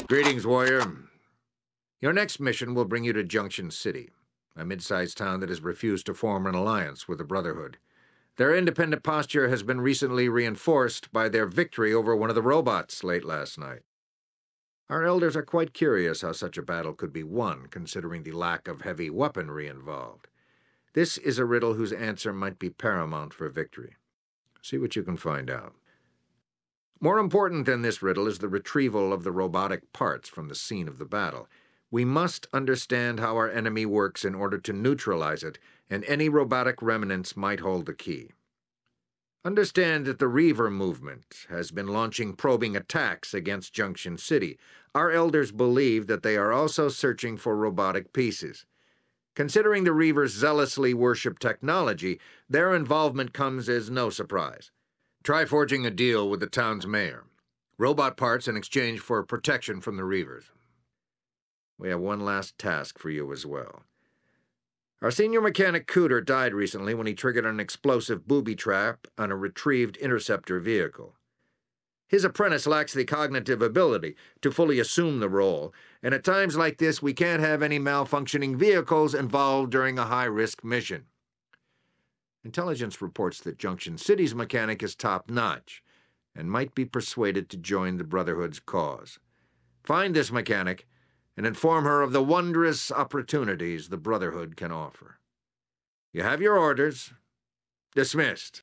Greetings, warrior. Your next mission will bring you to Junction City, a mid-sized town that has refused to form an alliance with the Brotherhood. Their independent posture has been recently reinforced by their victory over one of the robots late last night. Our elders are quite curious how such a battle could be won, considering the lack of heavy weaponry involved. This is a riddle whose answer might be paramount for victory. See what you can find out. More important than this riddle is the retrieval of the robotic parts from the scene of the battle. We must understand how our enemy works in order to neutralize it, and any robotic remnants might hold the key. Understand that the Reaver movement has been launching probing attacks against Junction City. Our elders believe that they are also searching for robotic pieces. Considering the Reavers zealously worship technology, their involvement comes as no surprise. Try forging a deal with the town's mayor. Robot parts in exchange for protection from the Reavers. We have one last task for you as well. Our senior mechanic Cooter died recently when he triggered an explosive booby trap on a retrieved interceptor vehicle. His apprentice lacks the cognitive ability to fully assume the role, and at times like this we can't have any malfunctioning vehicles involved during a high-risk mission. Intelligence reports that Junction City's mechanic is top-notch and might be persuaded to join the Brotherhood's cause. Find this mechanic and inform her of the wondrous opportunities the Brotherhood can offer. You have your orders. Dismissed.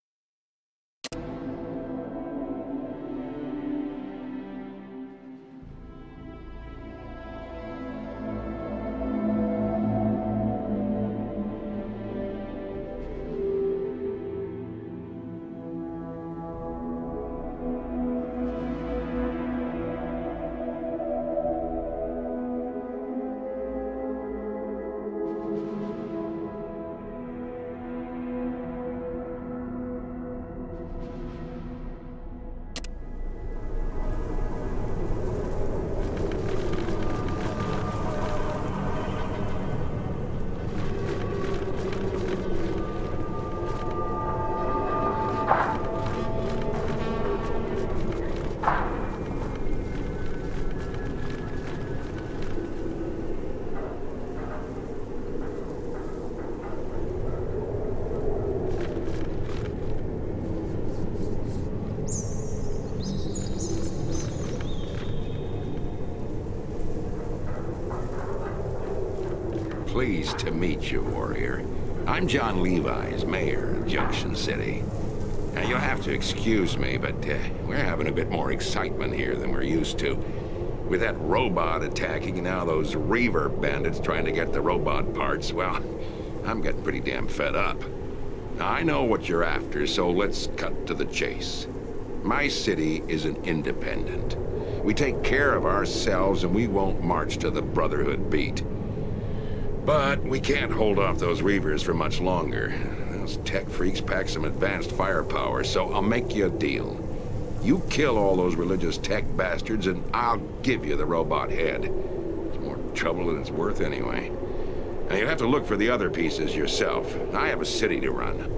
Pleased to meet you, warrior. I'm John Levi's, mayor of Junction City. Now, you'll have to excuse me, but we're having a bit more excitement here than we're used to. With that robot attacking and now those Reaver bandits trying to get the robot parts, well, I'm getting pretty damn fed up. Now, I know what you're after, so let's cut to the chase. My city is an independent. We take care of ourselves and we won't march to the Brotherhood beat. But we can't hold off those Reavers for much longer. Those tech freaks pack some advanced firepower, so I'll make you a deal. You kill all those religious tech bastards and I'll give you the robot head. It's more trouble than it's worth anyway. Now you'll have to look for the other pieces yourself. I have a city to run.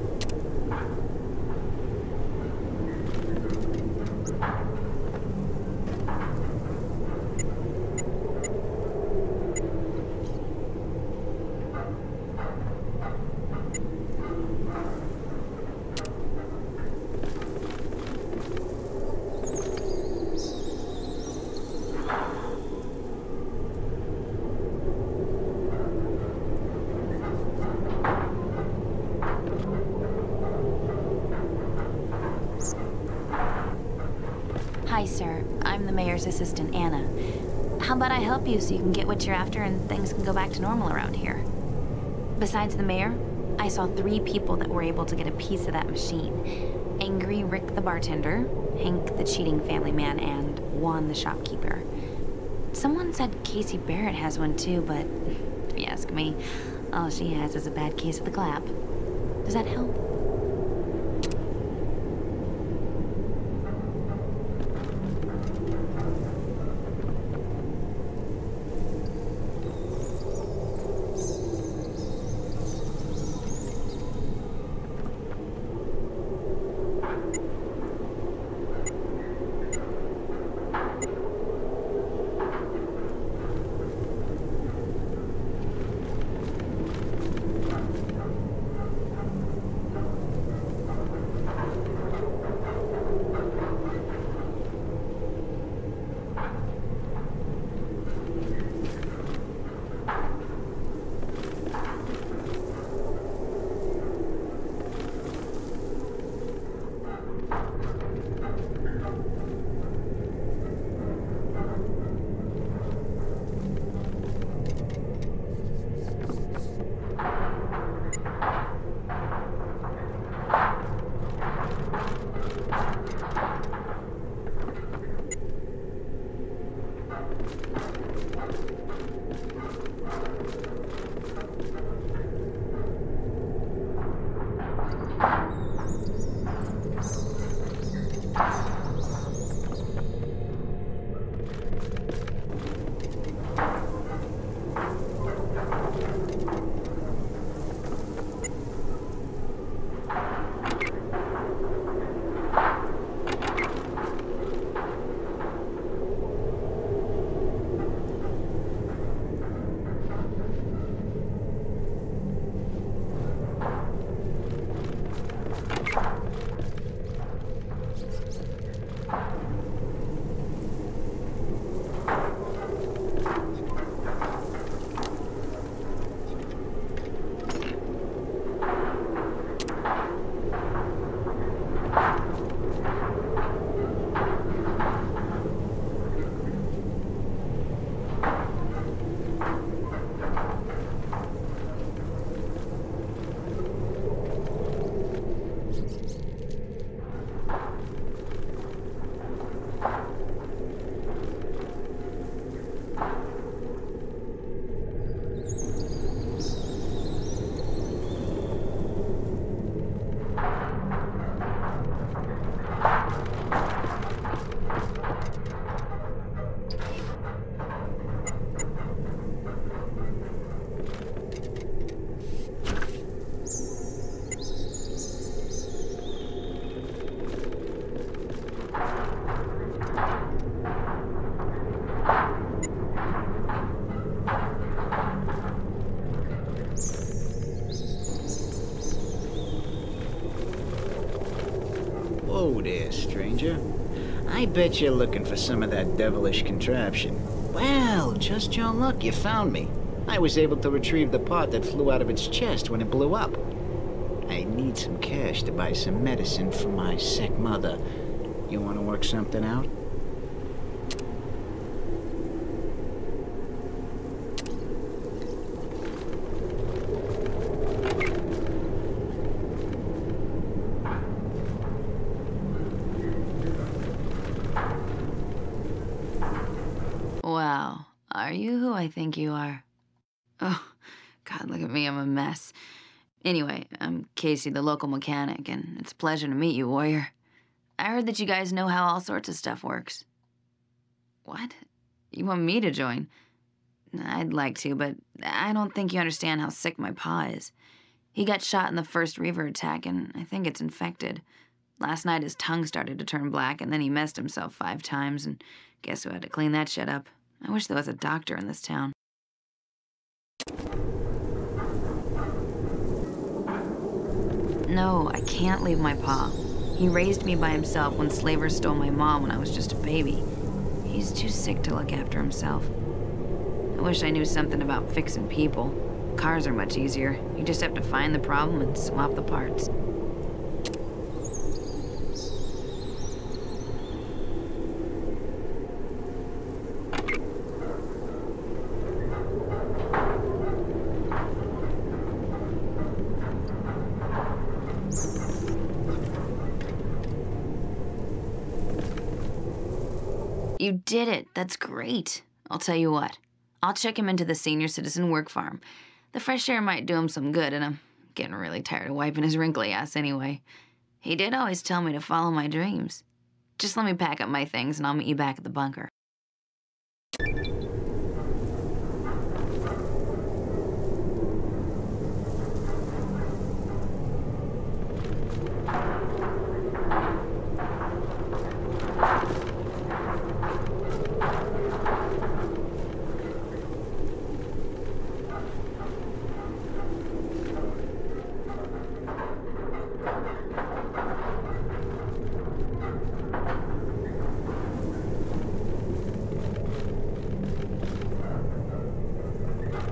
Hi, sir. I'm the mayor's assistant, Anna. How about I help you so you can get what you're after and things can go back to normal around here? Besides the mayor, I saw 3 people that were able to get a piece of that machine. Angry Rick the bartender, Hank the cheating family man, and Juan the shopkeeper. Someone said Casey Barrett has one too, but if you ask me, all she has is a bad case of the clap. Does that help? Whoa there, stranger. I bet you're looking for some of that devilish contraption. Well, just your luck, you found me. I was able to retrieve the part that flew out of its chest when it blew up. I need some cash to buy some medicine for my sick mother. You want to work something out? Wow, are you who I think you are? Oh, God, look at me, I'm a mess. Anyway, I'm Casey, the local mechanic, and it's a pleasure to meet you, Warrior. I heard that you guys know how all sorts of stuff works. What? You want me to join? I'd like to, but I don't think you understand how sick my pa is. He got shot in the first Reaver attack, and I think it's infected. Last night his tongue started to turn black, and then he messed himself 5 times, and guess who had to clean that shit up? I wish there was a doctor in this town. No, I can't leave my pa. He raised me by himself when slavers stole my mom when I was just a baby. He's too sick to look after himself. I wish I knew something about fixing people. Cars are much easier. You just have to find the problem and swap the parts. You did it. That's great. I'll tell you what. I'll check him into the senior citizen work farm. The fresh air might do him some good, and I'm getting really tired of wiping his wrinkly ass anyway. He did always tell me to follow my dreams. Just let me pack up my things, and I'll meet you back at the bunker.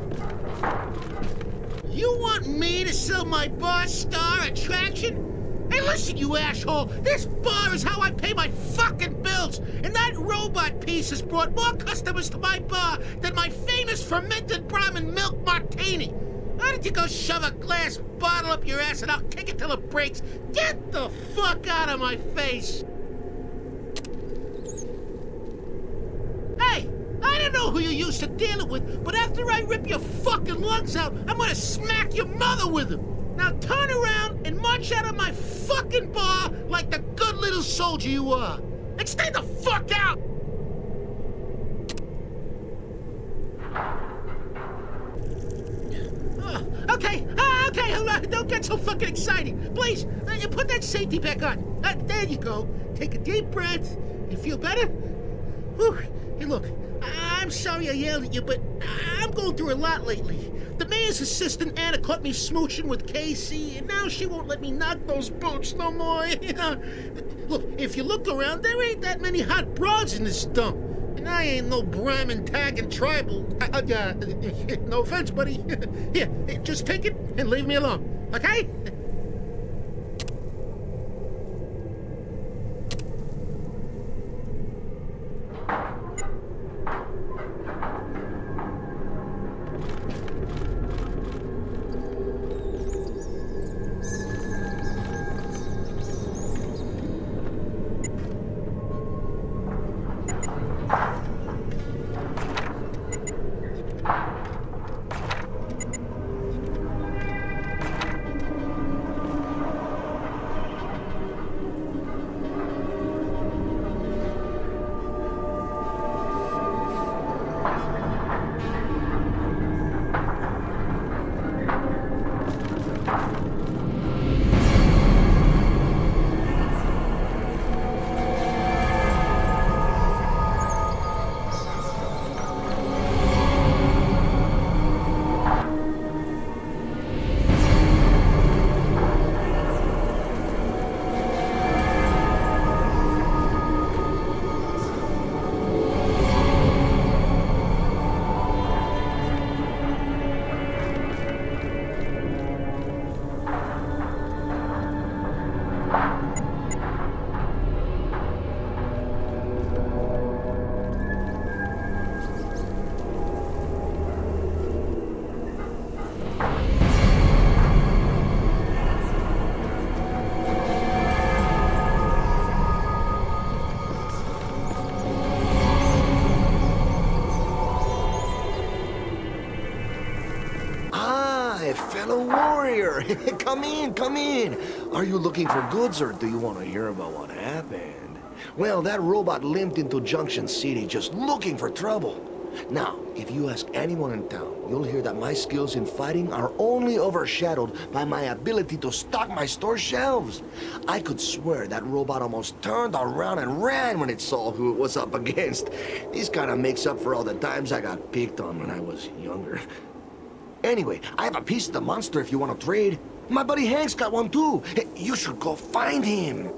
You want me to sell my bar star attraction? Hey, listen, you asshole! This bar is how I pay my fucking bills! And that robot piece has brought more customers to my bar than my famous fermented Brahmin milk martini! Why don't you go shove a glass bottle up your ass and I'll kick it till it breaks? Get the fuck out of my face! Hey! I don't know who you used to dealing with, but after I rip your fucking lungs out, I'm gonna smack your mother with them! Now turn around and march out of my fucking bar like the good little soldier you are. And stay the fuck out! Okay, all right, don't get so fucking excited. Please, you put that safety back on. There you go. Take a deep breath. You feel better? Whew. Hey, look, I'm sorry I yelled at you, but I'm going through a lot lately. The mayor's assistant, Anna, caught me smooching with Casey, and now she won't let me knock those boots no more. Look, if you look around, there ain't that many hot broads in this dump. And I ain't no Brahmin tagging tribal. No offense, buddy. Here, just take it and leave me alone, okay? Fellow warrior, come in, come in. Are you looking for goods or do you want to hear about what happened? Well, that robot limped into Junction City just looking for trouble. Now, if you ask anyone in town, you'll hear that my skills in fighting are only overshadowed by my ability to stock my store shelves. I could swear that robot almost turned around and ran when it saw who it was up against. This kind of makes up for all the times I got picked on when I was younger. Anyway, I have a piece of the monster if you want to trade. My buddy Hank's got one too. Hey, you should go find him.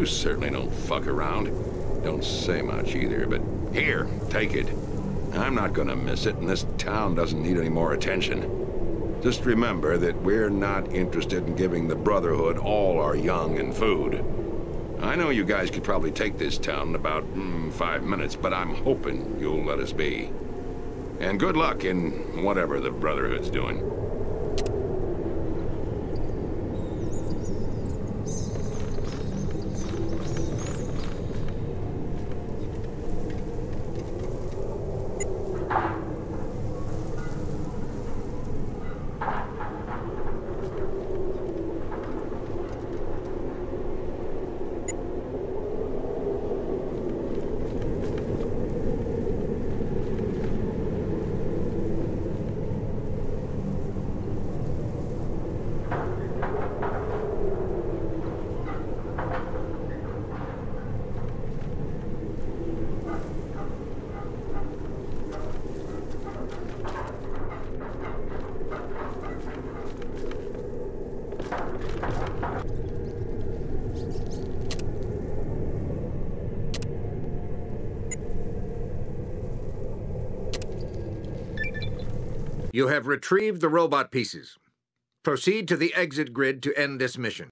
You certainly don't fuck around. Don't say much either, but here, take it. I'm not gonna miss it, and this town doesn't need any more attention. Just remember that we're not interested in giving the Brotherhood all our young and food. I know you guys could probably take this town in about 5 minutes, but I'm hoping you'll let us be. And good luck in whatever the Brotherhood's doing. You have retrieved the robot pieces. Proceed to the exit grid to end this mission.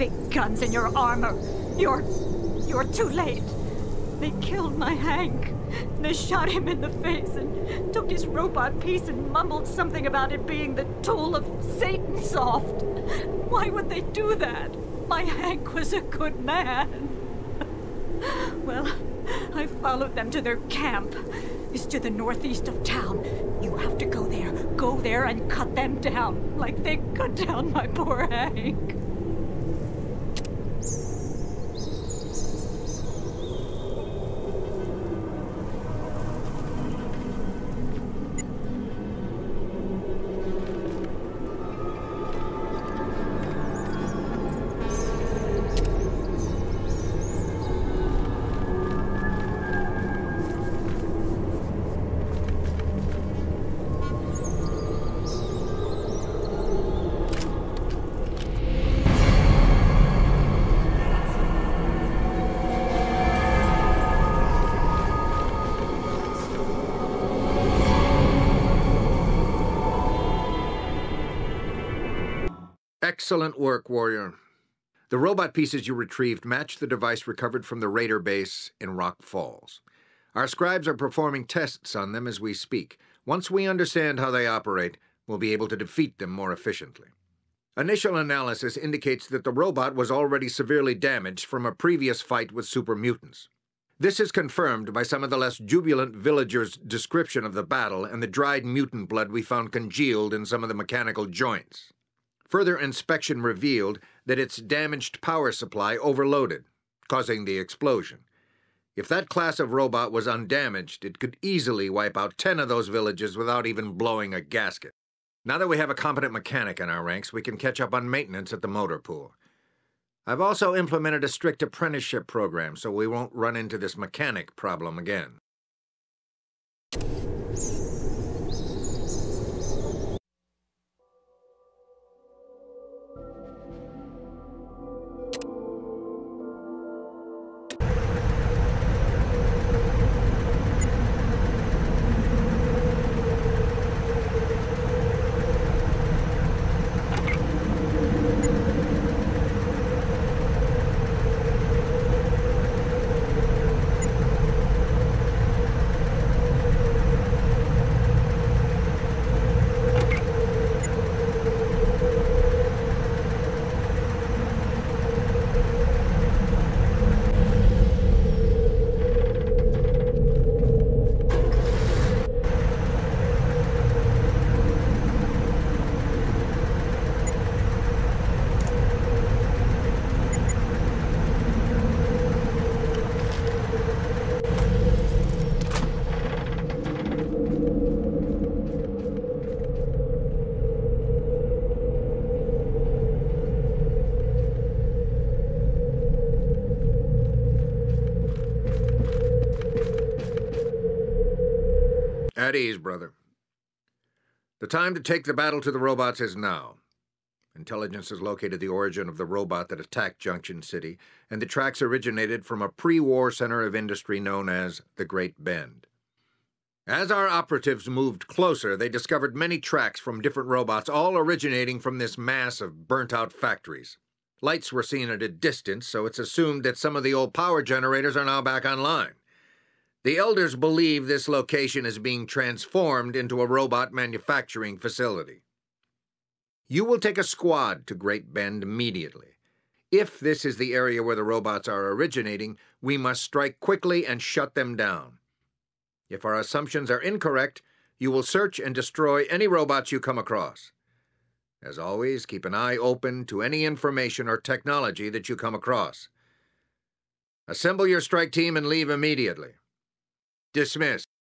big guns and your armor. You're too late. They killed my Hank. They shot him in the face and took his robot piece and mumbled something about it being the tool of Satan Soft. Why would they do that? My Hank was a good man. Well, I followed them to their camp. It's to the northeast of town. You have to go there. Go there and cut them down, like they cut down my poor Hank. Excellent work, Warrior. The robot pieces you retrieved match the device recovered from the Raider base in Rock Falls. Our scribes are performing tests on them as we speak. Once we understand how they operate, we'll be able to defeat them more efficiently. Initial analysis indicates that the robot was already severely damaged from a previous fight with super mutants. This is confirmed by some of the less jubilant villagers' description of the battle and the dried mutant blood we found congealed in some of the mechanical joints. Further inspection revealed that its damaged power supply overloaded, causing the explosion. If that class of robot was undamaged, it could easily wipe out 10 of those villages without even blowing a gasket. Now that we have a competent mechanic in our ranks, we can catch up on maintenance at the motor pool. I've also implemented a strict apprenticeship program so we won't run into this mechanic problem again. At ease, brother. The time to take the battle to the robots is now. Intelligence has located the origin of the robot that attacked Junction City, and the tracks originated from a pre-war center of industry known as the Great Bend. As our operatives moved closer, they discovered many tracks from different robots, all originating from this mass of burnt-out factories. Lights were seen at a distance, so it's assumed that some of the old power generators are now back online. The Elders believe this location is being transformed into a robot manufacturing facility. You will take a squad to Great Bend immediately. If this is the area where the robots are originating, we must strike quickly and shut them down. If our assumptions are incorrect, you will search and destroy any robots you come across. As always, keep an eye open to any information or technology that you come across. Assemble your strike team and leave immediately. Dismiss.